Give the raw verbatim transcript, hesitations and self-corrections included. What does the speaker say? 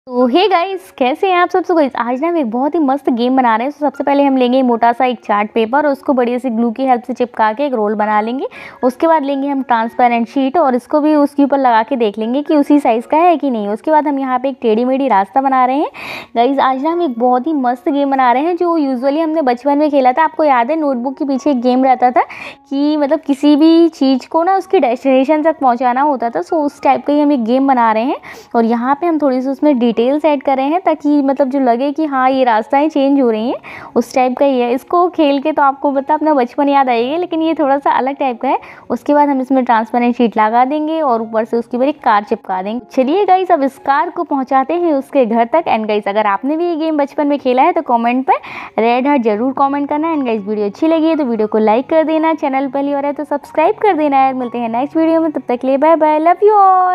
तो hey guys, कैसे हैं आप सब। सो गाइस, आज ना हम एक बहुत ही मस्त गेम बना रहे हैं। तो सबसे पहले हम लेंगे मोटा सा एक चार्ट पेपर और उसको बड़ी सी ग्लू की हेल्प से चिपका के एक रोल बना लेंगे। उसके बाद लेंगे हम ट्रांसपेरेंट शीट और इसको भी उसके ऊपर लगा के देख लेंगे कि उसी साइज़ का है कि नहीं। उसके बाद हम यहाँ पे एक टेढ़ी मेढ़ी रास्ता बना रहे हैं। गाइस, आज ना हम एक बहुत ही मस्त गेम बना रहे हैं जो यूजुअली हमने बचपन में खेला था। आपको याद है, नोटबुक के पीछे एक गेम रहता था कि मतलब किसी भी चीज़ को ना उसकी डेस्टिनेशन तक पहुँचाना होता था। सो उस टाइप का ही हम एक गेम बना रहे हैं और यहाँ पे हम थोड़ी सी उसमें डिटेल्स ऐड कर रहे हैं ताकि मतलब जो लगे कि हाँ ये रास्ताएं चेंज हो रही हैं, उस टाइप का ही है। इसको खेल के तो आपको पता अपना बचपन याद आएगी, लेकिन ये थोड़ा सा अलग टाइप का है। उसके बाद हम इसमें ट्रांसपेरेंट शीट लगा देंगे और ऊपर से उसके ऊपर एक कार चिपका देंगे। चलिए गाइस, अब इस कार को पहुंचाते हैं उसके घर तक। एंड गाइस, अगर आपने भी ये गेम बचपन में खेला है तो कॉमेंट पर रेड हार्ट जरूर कॉमेंट करना। एंड गाइस, वीडियो अच्छी लगी है तो वीडियो को लाइक कर देना, चैनल पहली बार है तो सब्सक्राइब कर देना यार। मिलते हैं नेक्स्ट वीडियो में, तब तक के लिए bye bye, love you all.